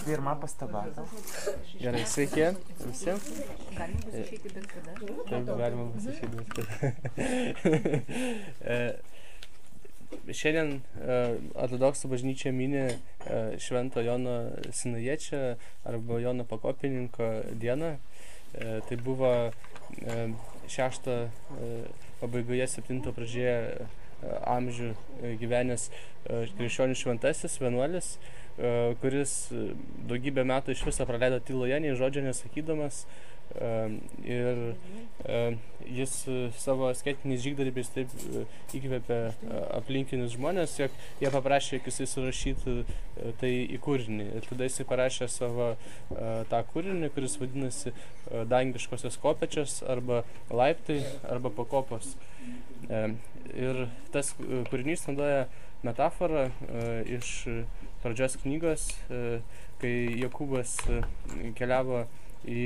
Pirma pastaba. Gerai, sveiki visiems. Galima bus išeiti bet kada. Taip, galima bus išeiti bet kada. Šiandien ortodoksų bažnyčia mini Švento Jono Sinajiečio arba Jono Pakopininko dieną. Tai buvo 6 pabaigoje 7 pradžioje amžių gyvenęs krikščionių šventasis vienuolis, kuris daugybę metų iš viso praleido tyloje, nei žodžio nesakydamas. Ir jis savo asketiniais žygdarbiais taip įkvėpė aplinkinius žmonės, jog jie paprašė, kad jisai surašytų tai į kūrinį. Ir tada jisai parašė savo tą kūrinį, kuris vadinasi Dangiškosios kopėčios arba laiptai arba pakopos. Ir tas kūrinys naudoja metaforą iš pradžios knygos, kai Jokūbas keliavo į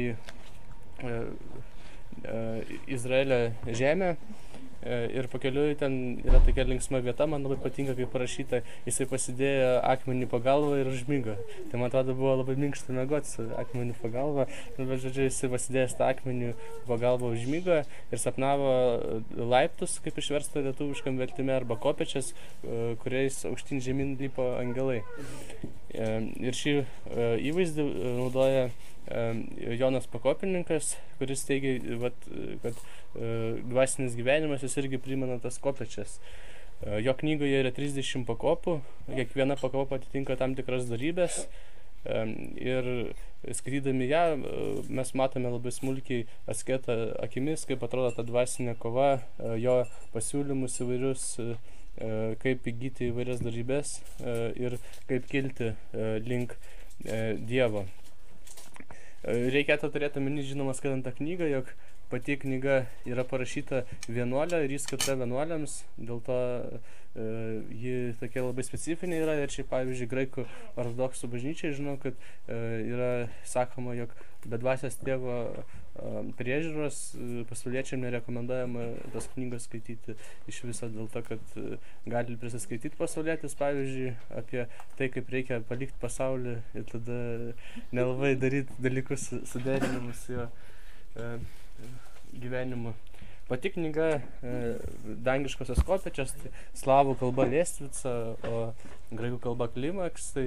Izraelio žemę ir pakeliui ten yra tokia linksma vieta, man labai patinka, kaip parašyta, jisai pasidėjo akmenį po galvą ir užmigo. Tai man atrodo buvo labai minkšta miegoti su akmenį po galvą, bet žodžiu jisai pasidėjęs tą akmenį po galvą užmigo ir sapnavo laiptus, kaip išversta lietuviškam vertime, arba kopėčias, kuriais aukštyn žemyn lipo angelai. Ir šį įvaizdį naudoja Jonas Pakopininkas, kuris teigia, kad dvasinis gyvenimas jis irgi primena tas kopėčias. Jo knygoje yra 30 pakopų, kiekviena pakopa atitinka tam tikras darybės. Ir skaitydami ją mes matome labai smulkiai asketą akimis, kaip atrodo ta dvasinė kova, jo pasiūlymus įvairius, kaip įgyti įvairias darybės ir kaip kilti link Dievo. Reikėtų turėti omeny, žinoma, skaitant tą knygą, jog pati knyga yra parašyta vienuolio ir jis skirta vienuoliams, dėl to ji tokia labai specifinė yra. Ir čia, pavyzdžiui, graikų ortodoksų bažnyčiai žinau, kad yra sakoma, jog be dvasios tėvo priežiūros pasauliečiam nerekomenduojama tos knygos skaityti iš viso, dėl to, kad gali prisiskaityti pasaulietis, pavyzdžiui, apie tai, kaip reikia palikti pasaulį ir tada nelabai daryti dalykus suderinimus su jo gyvenimu. Pati knyga Dangiškosios kopėčios, tai slavų kalba Lėstvica, o graikų kalba Klimaks, tai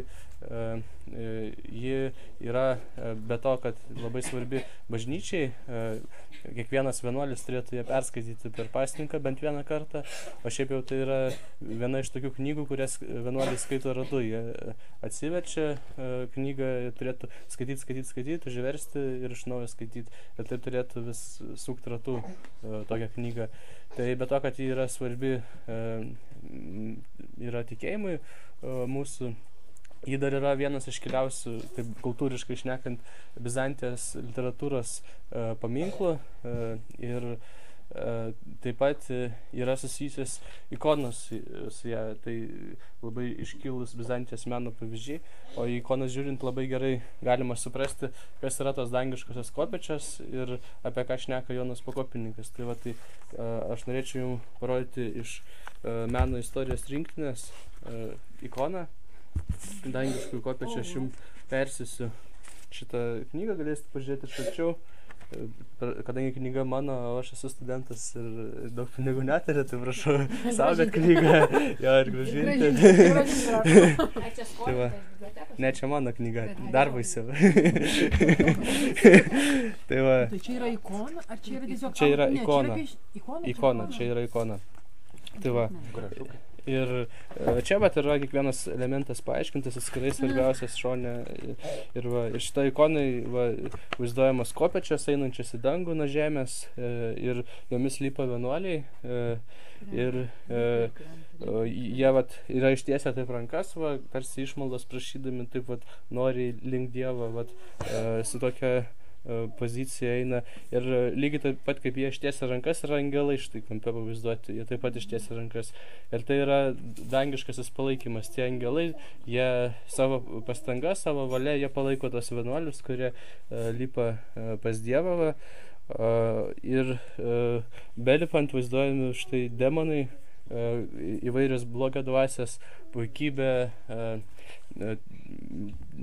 ji yra be to, kad labai svarbi bažnyčiai, kiekvienas vienuolis turėtų ją perskaityti per pasninką bent vieną kartą, o šiaip jau tai yra viena iš tokių knygų, kurias vienuolis skaito ratu. Jie atsiverčia knygą, turėtų skaityti, užversti ir iš naujo skaityti. Ir taip turėtų vis sukti ratu tokią knygą. Tai be to, kad ji yra svarbi yra tikėjimui mūsų, ji dar yra vienas iškiliausių, taip kultūriškai šnekant, Bizantijos literatūros paminklų ir taip pat yra susijusios ikonos su ją, tai labai iškilus Bizantijos meno pavyzdžiai, o į ikonas žiūrint labai gerai galima suprasti, kas yra tos dangiškosios kopėčios ir apie ką šneka Jonas Pakopininkas. Tai va, tai aš norėčiau jums parodyti iš meno istorijos rinktinės ikoną dangiškųjų kopėčių. Aš jums persisiu šitą knygą, galėsite pažiūrėti iš arčiau. Kadangi knyga mano, o aš esu studentas ir daug pinigų neturiu, tai prašau saugot knygą, jo, ir grąžinti. Tai va, ne, čia mano knyga, dar baisiau. Tai va. Tai čia yra ikona, ar čia yra tiesiog... Čia yra ikona. Ikona, čia yra ikona. Tai va. Ir čia vat yra kiekvienas elementas paaiškintas, atskirai svarbiausias šone. Ir šitą ikonai vaizduojamas kopėčios einančias į dangų nuo žemės ir jomis lipa vienuoliai. Ir jie yra ištiesę taip rankas, tarsi išmaldos prašydami, taip noriai link Dievo, su tokia pozicija eina. Ir lygiai taip pat, kaip jie ištiesia rankas, yra angelai štai kampe pavaizduoti, jie taip pat ištiesia rankas. Ir tai yra dangiškasis palaikymas. Tie angelai, jie savo pastanga, savo valia, jie palaiko tos vienuolius, kurie lipa pas Dievą. Ir belipant vaizduojami štai demonai, įvairios blogio dvasios, puikybė,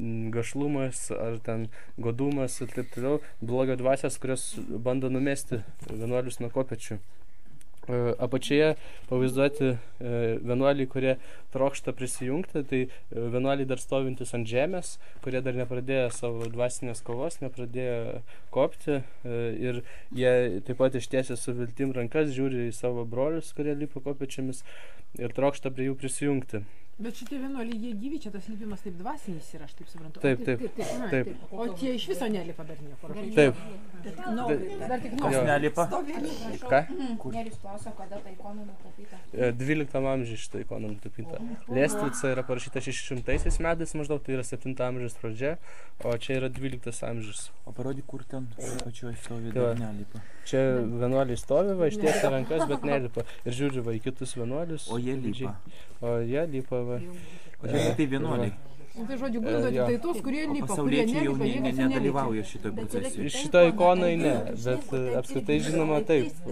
gašlumas, ar ten godumas ir taip toliau, blogio dvasios, kurios bando numesti vienuolius nuo kopečių. Apačioje pavaizduoti vienuoliai, kurie trokšta prisijungti, tai vienuoliai dar stovintis ant žemės, kurie dar nepradėjo savo dvasinės kovos, nepradėjo kopti ir jie taip pat ištiesė su viltim rankas, žiūri į savo brolius, kurie lipa kopečiamis ir trokšta prie jų prisijungti. Bet šitie vienuoliai, jie gyvi, čia tas lipimas taip dvasinis yra, aš taip suprantu. Taip. Taip. O tie iš viso nelipa dar nieko. Taip. Dar tik Kas nelipa? Ką? Nerijus klausia, kada ta ikona nutapyta. 12 amžiuje šitą ikoną nutapyta. Lestvica yra parašyta 600 metais maždaug, tai yra 7 amžiaus pradžia, o čia yra 12 amžius. O parodyk, kur ten pačioj stovi, dar nelipa. Čia vienuoliai stovi, va, ištiesia rankas, bet nelipa. Ir žiūri, va, į kitus vienuolius. O jie lipa. O jie lipa, va. O čia tai vienuoliai. Tai žodžiu, gundo tik tai tos, kurie O lipa, kurie pasauliečiai jau nelipa, niekas nelipa. nedalyvauja šitoj procesijoj. Šitą ikonai ne, bet apskritai žinoma taip.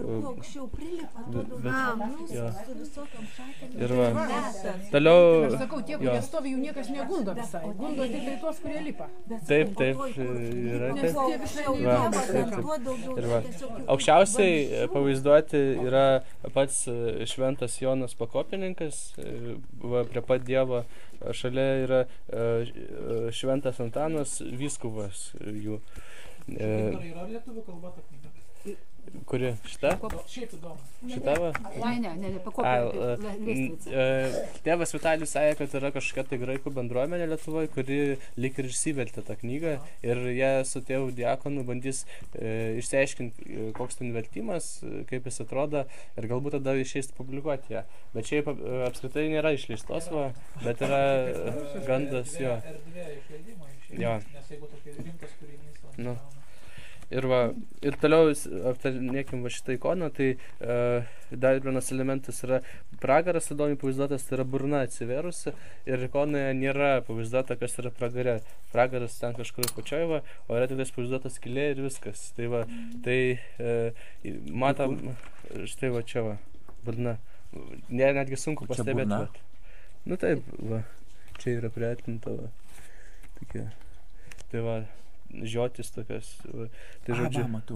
Jo. Ir va. Toliau. Aš sakau, tie, kurie stovi, jų niekas negundo visai. Gundo tik tai tos, kurie lipa. Taip, yra Nes taip. tie visai Va, neįdomu. taip. Ir va. Aukščiausiai pavaizduoti yra pats šventas Jonas Pakopininkas, va, prie pat Dievo. Šalia yra šventas Antanas, vyskuvas jų. Yra lietuvių kalba ta knyga? Kuri? Šita? Šiaip įdomu. Šita va? Ne, pakopė. Tėvas Vitalijus sakė, kad yra kažkokia tai graikų bendruomenė Lietuvoje, kuri lyg ir išsivertė tą knygą ir jie su tėvu diakonu bandys išsiaiškinti, koks ten vertimas, kaip jis atrodo ir galbūt tada išeis publikuoti ją. Bet šiaip apskritai nėra išleistos, va, bet yra gandas, jo. Erdvė išleidimo išeina, Jo. nes jeigu tokia rimtas kūrinys, o Nu. Ir va, ir toliau aptarinėkim va šitą ikoną, tai dar vienas elementas yra pragaras, įdomiai pavaizduotas, tai yra burna atsivėrusi ir ikonoje nėra pavaizduota, kas yra pragare. Pragaras ten kažkur pačioj va, o yra tik pavaizduota skylė ir viskas. Tai va, tai matom, štai va čia va, burna. Netgi sunku pastebėti. Va. Nu taip, va, čia yra priartinta va, tokia. Tai va, žiotis tokias. Tai žodžiu, matau.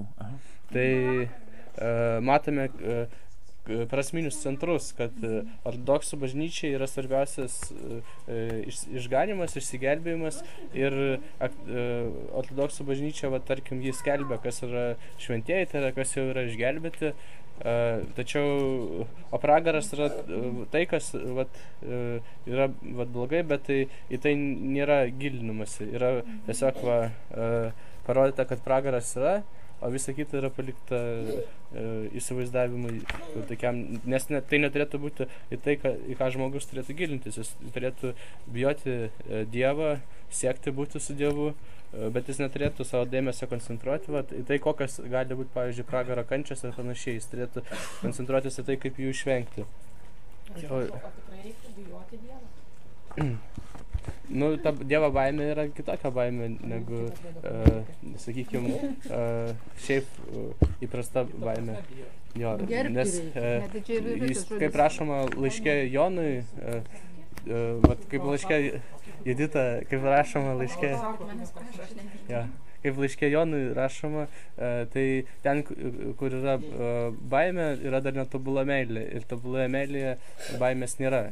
tai matome prasminius centrus, kad ortodoksų bažnyčiai yra svarbiausias išganimas, išsigelbėjimas ir ortodoksų bažnyčia, va, tarkim, jis skelbia, kas yra šventieji, tai yra, kas jau yra išgelbėti. Tačiau o pragaras yra tai, kas vat, yra vat, blogai, bet tai, į tai nėra gilinamasi. Yra tiesiog va, parodyta, kad pragaras yra, o visa kita yra palikta įsivaizdavimui tokiam, nes tai neturėtų būti į tai, į ką žmogus turėtų gilintis. Jis turėtų bijoti Dievą, siekti būti su Dievu, bet jis neturėtų savo dėmesio koncentruoti į tai, kokios gali būti, pavyzdžiui, pragaro kančios ir panašiai. Jis turėtų koncentruotis į tai, kaip jų išvengti. O tikrai reiktų bijoti Dievą? Nu, ta Dievo baimė yra kitokia baimė negu, sakykime, šiaip įprasta baimė. Jo, nes kaip rašoma laiške Jonui, kaip laiške Judita, kaip rašoma laiške, kaip laiške Jonui rašoma, tai ten, kur yra baimė, yra dar netobula meilė ir tobuloje meilėje baimės nėra.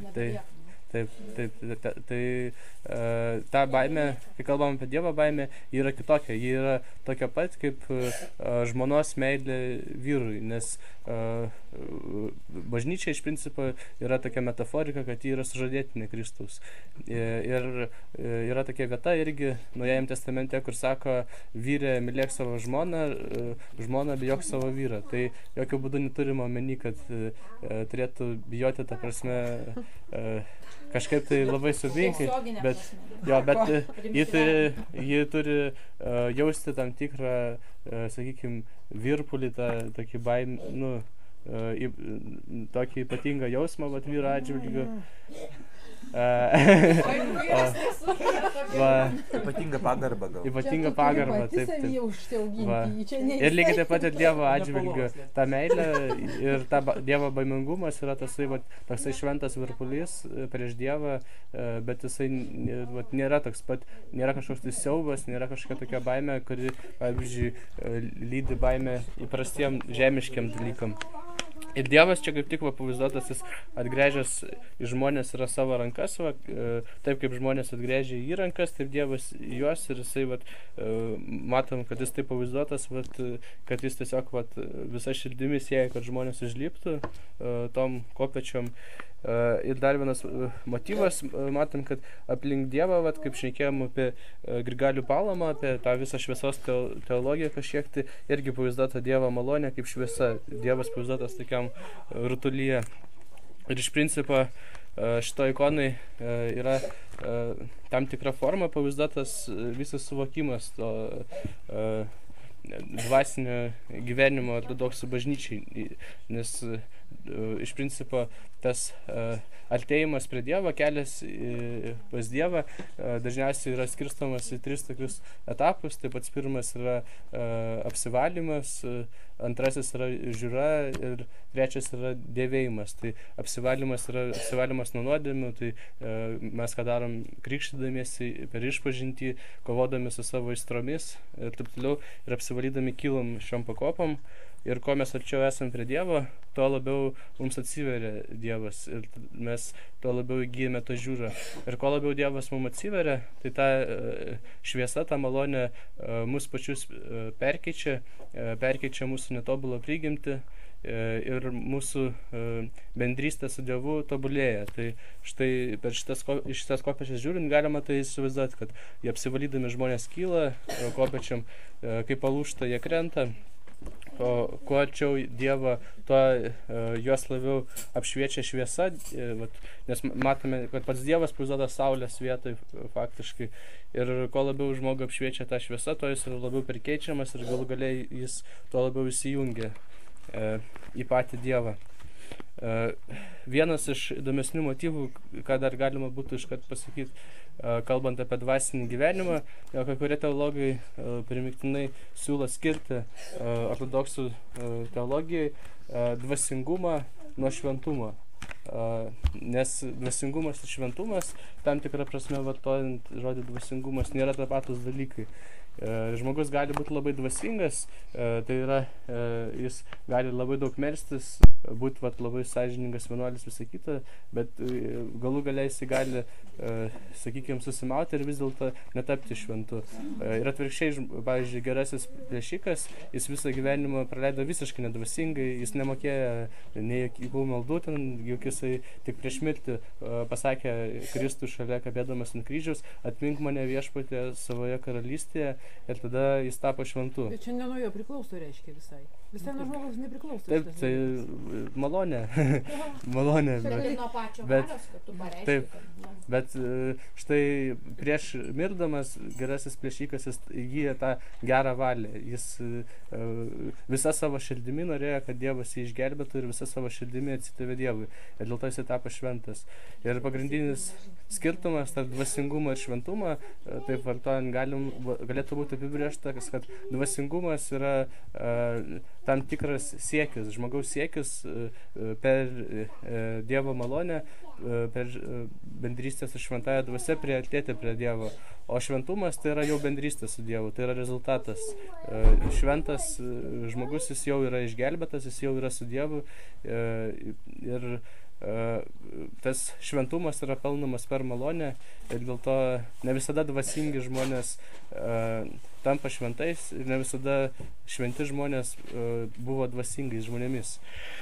Tai ta baimė, kai kalbam apie Dievo baimę, ji yra kitokia, ji yra tokia pat kaip žmonos meilė vyrui, nes bažnyčia iš principo yra tokia metaforika, kad ji yra sužadėtinė Kristaus. Ir yra tokia vieta irgi Naujajame testamente, kur sako, vyrė mylėk savo žmoną, žmona bijok savo vyrą. Tai jokių būdų neturime omeny, kad turėtų bijoti, ta prasme, kažkaip tai labai subinkai, bet ji turi jausti tam tikrą, sakykime, virpulį, tokį baimę, nu, tokį ypatingą jausmą, vat, vyro atžvilgiu. Va, Ypatinga pagarba gal. ypatinga pagarba, taip, Savį taip. užsiauginti, čia ne. Ir lygiai taip pat ir Dievo atžvilgiu. Ta meilė ir ta Dievo baimingumas yra toksai šventas virpulys prieš Dievą, bet jisai nėra toks pat, nėra kažkoks tai siaubas, nėra kažkokia tokia baimė, kuri, pavyzdžiui, lydi baimę įprastiem žemiškiam dalykam. Ir Dievas čia kaip tik pavaizduotas, jis atgręžęs į žmonės yra savo rankas, taip kaip žmonės atgręžia į rankas, taip Dievas į juos ir jisai, matom, kad jis taip pavaizduotas, kad jis tiesiog visa širdimi sieja, kad žmonės užliptų tom kopečiom. Ir dar vienas motyvas, matom, kad aplink Dievą, kaip šnekėjom apie Grigalių Palamą, apie tą visą šviesos teologiją kažkiek, tai irgi pavaizduota Dievo malonė kaip šviesa. Dievas pavaizduotas tokiam rutulyje. Ir iš principo šito ikonai yra tam tikra forma pavaizduotas visas suvokimas to dvasinio gyvenimo ortodoksų bažnyčiai, nes iš principo tas artėjimas prie Dievo, kelias pas Dievą dažniausiai yra skirstomas į 3 tokius etapus. Tai pats pirmas yra apsivalymas, antrasis yra žiūra ir trečias yra dėvėjimas. Tai apsivalymas yra apsivalymas nuo nuodėmių, tai mes ką darom krikštydamiesi per išpažintį, kovodami su savo aistromis ir taip toliau, ir apsivalydami kylam šiom pakopom. Ir kuo mes arčiau esam prie Dievo, tuo labiau mums atsiveria Dievas ir mes tuo labiau įgyjame tą žiūrą. Ir kuo labiau Dievas mums atsiveria, tai ta šviesa, ta malonė mus pačius perkeičia mūsų netobulą prigimtį ir mūsų bendrystė su Dievu tobulėja. Tai štai per šitas kopečias žiūrint galima tai įsivaizduoti, kad jie apsivalydami žmonės kyla, kopečiam kaip palūžta jie krenta. O kuo arčiau Dievo, tuo juos labiau apšviečia šviesa, nes matome, kad pats Dievas pavaizduotas saulės vietoj faktiškai. Ir kuo labiau žmogų apšviečia tą šviesą, tuo jis yra labiau perkeičiamas ir galų galiai jis tuo labiau įsijungia į patį Dievą. Vienas iš įdomesnių motyvų, ką dar galima būtų iškart pasakyti, kalbant apie dvasinį gyvenimą, kai kurie teologai primiktinai siūlo skirti ortodoksų teologijai dvasingumą nuo šventumo. Nes dvasingumas ir šventumas, tam tikrą prasme vartojant žodį dvasingumas, nėra tapatus dalykai. Žmogus gali būti labai dvasingas, tai yra, jis gali labai daug melstis, būti labai sąžiningas vienuolis, visą kitą, bet galų galiai jis gali, sakykime, susimauti ir vis dėlto netapti šventu. Ir atvirkščiai, pavyzdžiui, gerasis plėšikas, jis visą gyvenimą praleido visiškai nedvasingai, jis nemokėjo nei jokių maldų, juk jisai tik prieš mirtį pasakė Kristų šalia kabėdamas ant kryžiaus: atmink mane viešpatie savoje karalystėje, ir tada jis tapo šventu. Bet čia ne nuo jo priklauso, reiškia visai. Visai nuo žmogaus nepriklauso. Taip, tai malonė. Malonė. Tai nuo pačio valios, kad tu pareiški. Taip, bet štai prieš mirdamas gerasis plėšikas jis įgyja tą gerą valią. Jis visą savo širdimi norėjo, kad Dievas jį išgelbėtų ir visą savo širdimi atsidavė Dievui. Ir dėl to jis tapo šventas. Ir pagrindinis skirtumas tarp dvasingumo ir šventumo, taip vartojant, galėtų būti apibrėžtas, kad dvasingumas yra tam tikras siekis, žmogaus siekis per Dievo malonę, per bendrystę su šventąja dvasia priartėti prie Dievo. O šventumas tai yra jau bendrystė su Dievu, tai yra rezultatas. Šventas žmogus, jis jau yra išgelbėtas, jis jau yra su Dievu ir tas šventumas yra pelnamas per malonę ir dėl to ne visada dvasingi žmonės tampa šventais ir ne visada šventi žmonės buvo dvasingais žmonėmis.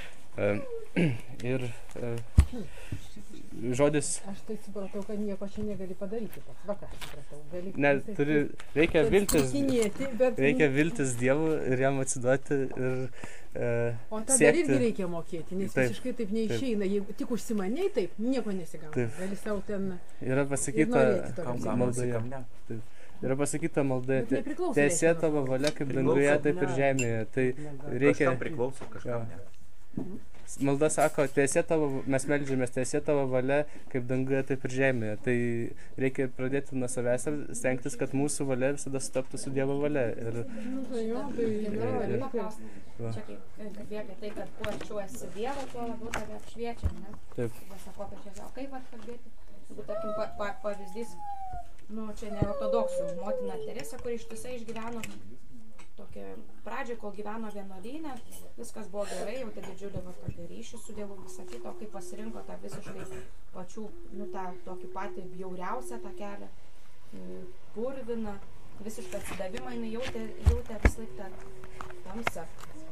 Ir žodis... Aš tai supratau, kad nieko čia negali padaryti pats. Va ką supratau. Ne, reikia viltis. Reikia viltis Dievu ir jam atsiduoti ir o tada siekti. Irgi reikia mokėti, nes visiškai taip neišeina. Jeigu tik užsimaniai, taip, nieko nesigauna. Gali savo ten... Yra pasakyta maldoje. Yra pasakyta maldoje, teesie tavo valia kaip danguje, taip ir žemėje. Tai reikia... Kažkam priklauso, kažkam ne. malda sako, mes meldžiamės teisė tavo valia, kaip danguje, taip ir žemėje. Tai reikia pradėti nuo savęs ir stengtis, kad mūsų valia visada sutaptų su Dievo valia. Čia kaip kalbėjo apie tai, kad kuo arčiau esi Dievo, tuo labiau tave apšviečia, ne? Taip. Sako, o kaip kalbėti? Jeigu, tarkim, pavyzdys, čia ne ortodoksų motina Teresė, kuri ištisai išgyveno tokia pradžia, kol gyveno vienuolyne, viskas buvo gerai, jau tai didžiulį ryšį su Dievu, visą kitą, kai pasirinko tą visiškai pačių, tą tokį patį bjauriausią tą kelią, purviną, visišką atsidavimą, jinai jautė vis laik tą tamsą,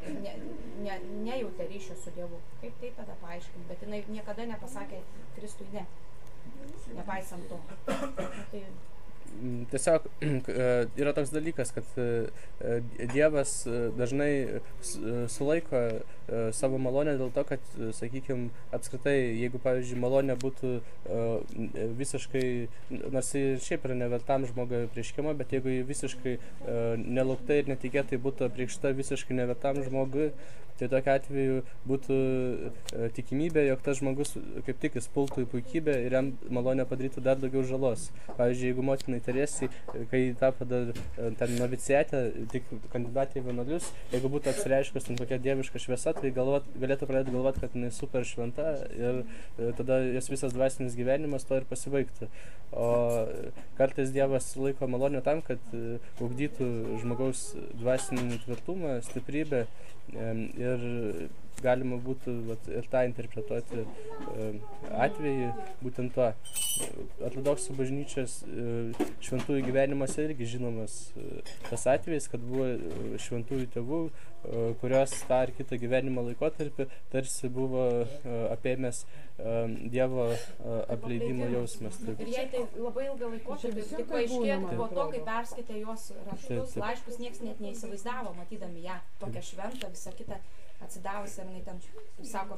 nejautė ryšio su Dievu. Kaip tai tada paaiškinti, bet jinai niekada nepasakė Kristui ne, nepaisant to. Tai tiesiog yra toks dalykas, kad Dievas dažnai sulaiko savo malonę dėl to, kad, sakykime, apskritai, jeigu, pavyzdžiui, malonė būtų visiškai, nors šiaip yra nevertam žmogui prieškimo, bet jeigu jį visiškai nelauktai ir netikėtai būtų apreikšta visiškai nevertam žmogui, tai tokiu atveju būtų tikimybė, jog tas žmogus kaip tik jis pultų į puikybę ir jam malonė padarytų dar daugiau žalos. Pavyzdžiui, jeigu motinai Teresei, kai tapo dar ten noviciate, tik kandidatė į vienuolius, jeigu būtų apsireiškus ten tokia dieviška šviesa, tai galėtų pradėti galvoti, kad jinai super šventa ir tada jos visas dvasinis gyvenimas to ir pasibaigtų. O kartais Dievas laiko malonę tam, kad ugdytų žmogaus dvasinį tvirtumą, stiprybę ir galima būtų ir tą interpretuoti atvejį būtent tuo. Ortodoksų bažnyčios šventųjų gyvenimuose irgi žinomas tas atvejis, kad buvo šventųjų tėvų, kurios tą ar kitą gyvenimo laikotarpį tarsi buvo apėmęs Dievo apleidimo jausmas. Taip. Ir jei tai labai ilgą laikotarpį, tik paaiškėtų po to, kai perskaitė jos raštus, laiškus, nieks net neįsivaizdavo, matydami ją tokią šventą, visą kitą atsidavusi, ir jinai ten, sako,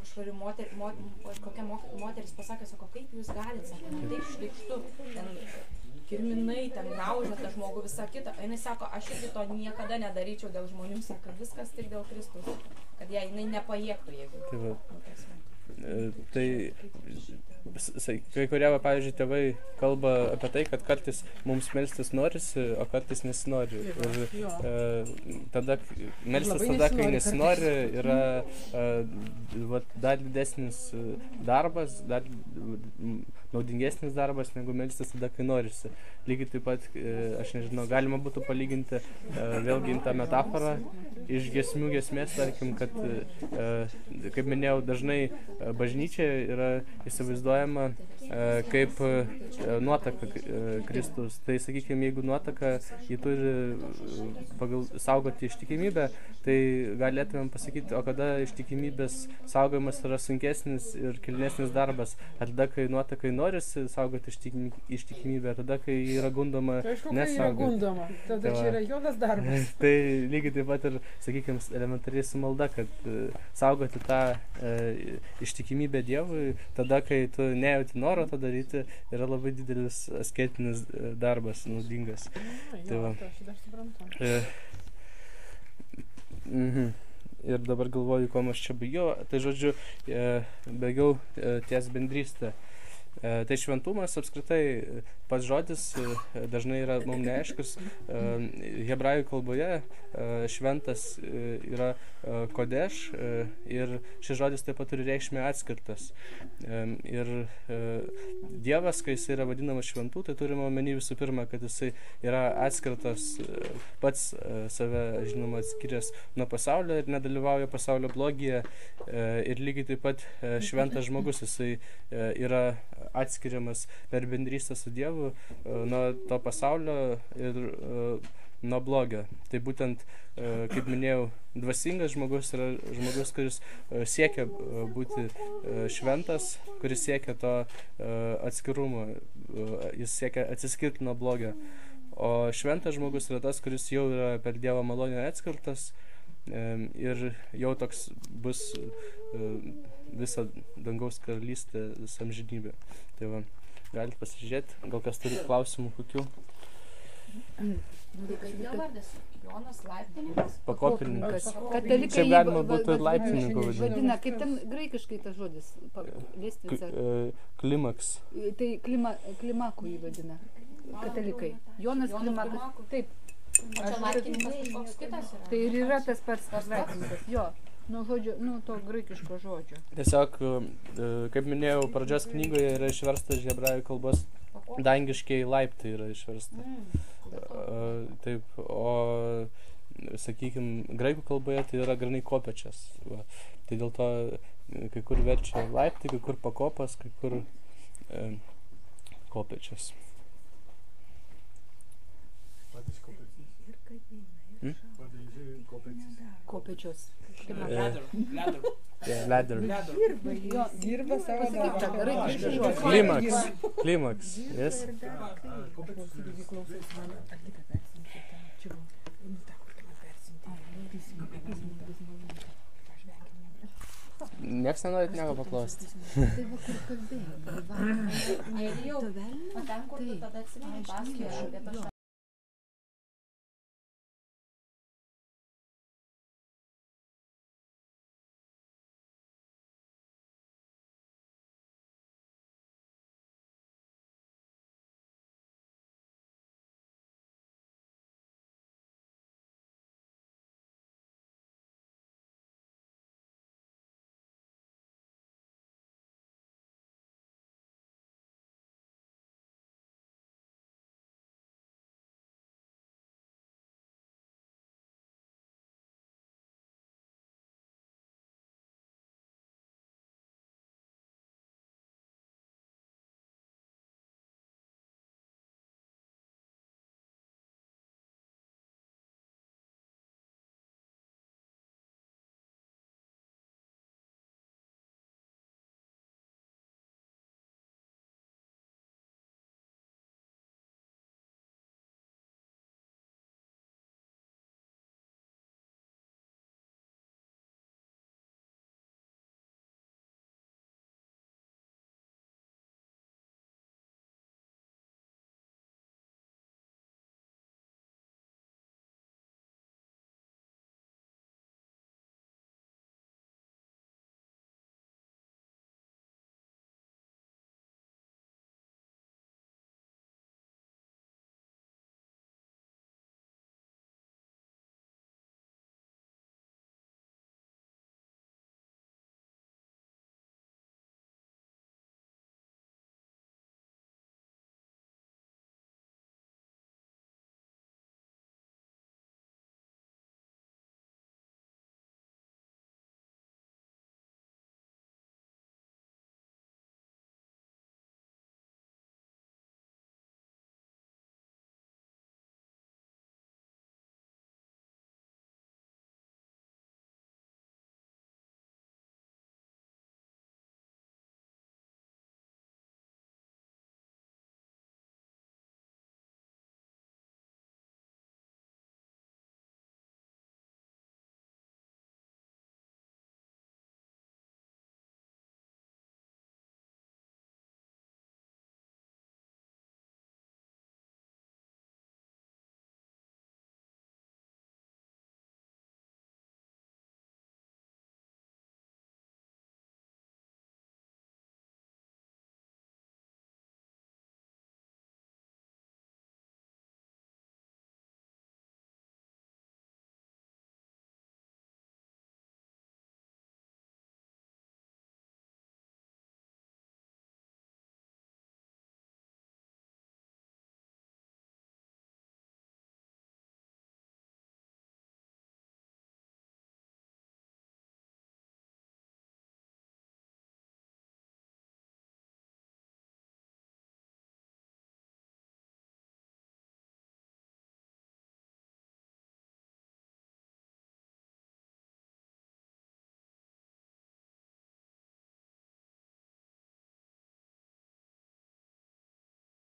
kokia moteris pasakė, sako, kaip jūs galite, sako, taip šlykštu, ten kirminai, ten graužia tą žmogų, visą kitą. Jinai sako, aš irgi to niekada nedaryčiau dėl žmonių, sako, viskas tik dėl Kristaus, kad jinai nepajėgtų, jeigu. Tai kai kurie, pavyzdžiui, tėvai kalba apie tai, kad kartais mums melstis norisi, o kartais nesinori. Ir tada melstis tada, kai nesinori, yra dar didesnis darbas, dar naudingesnis darbas, negu melstis tada, kai norisi. Lygiai taip pat, aš nežinau, galima būtų palyginti vėlgi tą metaforą iš giesmių giesmės, tarkim, kad, kaip minėjau, dažnai bažnyčia yra įsivaizduojama kaip nuotaka Kristus. Tai, sakykime, jeigu nuotaka jį turi saugoti ištikimybę, tai galėtumėm pasakyti, o kada ištikimybės saugojimas yra sunkesnis ir kilnesnis darbas, ar tada, kai nuotakai norisi saugoti ištikimybę, ar tada, kai yra gundoma nesaugoti. Tada čia yra juodas darbas. Tai lygiai taip pat ir, sakykime, elementariai su malda, kad saugoti tą ištikimybę Dievui, tada, kai tu nejauti noro to daryti, yra labai didelis asketinis darbas, naudingas. Ir dabar galvoju, ko aš čia baigiau. Tai žodžiu, baigiau ties bendrystę. Tai šventumas apskritai pats žodis dažnai yra mums neaiškus. Hebrajų kalboje šventas yra kodeš ir šis žodis taip pat turi reikšmę atskirtas. Ir Dievas, kai jis yra vadinamas šventu, tai turime omeny visų pirma, kad jisai yra atskirtas, pats save, žinoma, atskiręs nuo pasaulio ir nedalyvauja pasaulio blogyje. Ir lygiai taip pat šventas žmogus, jisai yra atskiriamas per bendrystę su Dievu nuo to pasaulio ir nuo blogio. Tai būtent, kaip minėjau, dvasingas žmogus yra žmogus, kuris siekia būti šventas, kuris siekia to atskirumo, jis siekia atsiskirti nuo blogio. O šventas žmogus yra tas, kuris jau yra per Dievo malonę atskirtas ir jau toks bus visą dangaus karalystę, visą amžinybę. Tai va, galite pasižiūrėti, gal kas turi klausimų kokių? Kaip vardas? Jonas Laiptininkas? Pakopininkas. Katalikai Čia galima būtų ir laiptininku vadinti. vadina, kaip ten graikiškai tas žodis, lėstvica. Klimaks. Tai klimaku jį vadina, katalikai. Jonas Klimakas. Taip. O čia laiptininkas kažkoks kitas yra? Tai ir yra tas pats laiptininkas. Jo, nuo žodžio, to graikiško žodžio. Tiesiog, kaip minėjau, pradžios knygoje yra išversta iš hebrajų kalbos, dangiškiai laiptai yra išversta. Taip, o, sakykime, graikų kalboje tai yra granai kopėčias. Tai dėl to kai kur verčia laiptai, kai kur pakopas, kai kur kopėčias. Kopėčios. Ladder. Dirba savo darbą. Klimaks. Yes. Niekas nenorit nieko paklausti. Ir jau, o ten, kur tu tada atsimeni paskui, apie tą